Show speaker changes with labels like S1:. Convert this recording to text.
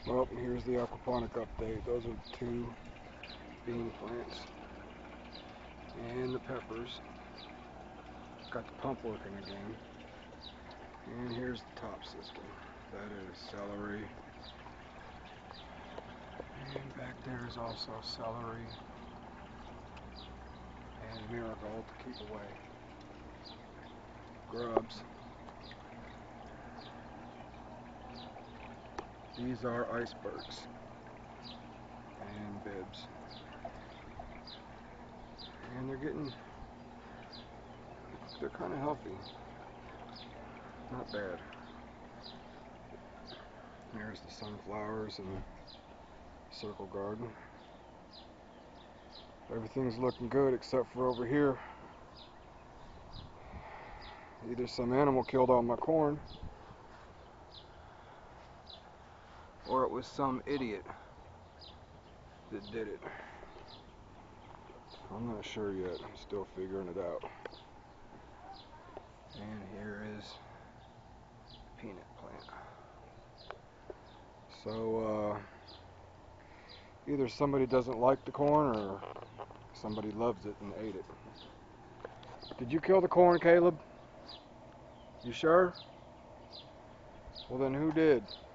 S1: Well, here's the aquaponic update. Those are the two bean plants and the peppers. Got the pump working again. And here's the top system. That is celery. And back there is also celery and marigold to keep away grubs. These are icebergs and bibs. And they're kind of healthy. Not bad. There's the sunflowers and the circle garden. Everything's looking good except for over here. Either some animal killed all my corn, or it was some idiot that did it. I'm not sure yet. I'm still figuring it out. And here is the peanut plant. So, either somebody doesn't like the corn or somebody loves it and ate it. Did you kill the corn, Caleb? You sure? Well, then who did?